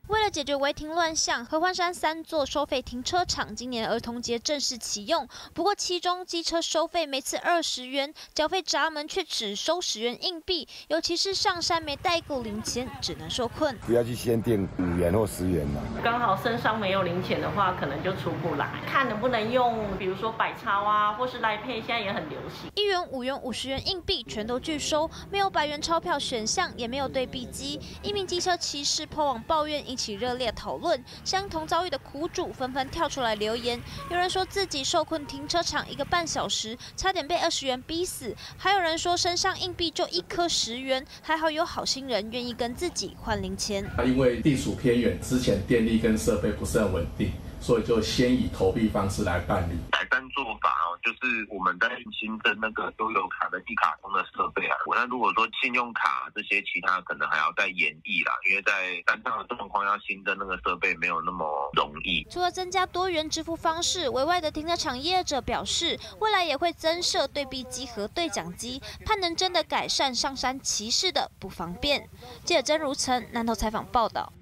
为了解决违停乱象，合欢山3座收费停车场今年儿童节正式启用。不过，其中机车收费每次20元，缴费闸门却只收10元硬币，尤其是上山没带够零钱，只能受困。 不要去先订5元或10元嘛。 刚好身上没有零钱的话，可能就出不来。看能不能用，比如说百超啊，或是来配，现在也很流行。 1元、5元、50元硬币全都拒收，没有100元钞票选项，也没有对币机。一名机车骑士破网抱怨，引起热烈讨论。相同遭遇的苦主纷纷跳出来留言，有人说自己受困停车场1个半小时，差点被20元逼死；还有人说身上硬币就1颗10元，还好有好心人愿意跟自己换零钱。 因为地处偏远，之前电力跟设备不是很稳定，所以就先以投币方式来办理。 改善做法就是我们在新增那个悠游卡跟一卡通的设备啊。那如果说信用卡这些其他可能还要再研议啦，因为在山上的状况要新增那个设备没有那么容易。 除了增加多元支付方式，委外的停车场业者表示，未来也会增设对币机和对讲机，盼能真的改善上山骑士的不方便。记者曾如岑南投采访报道。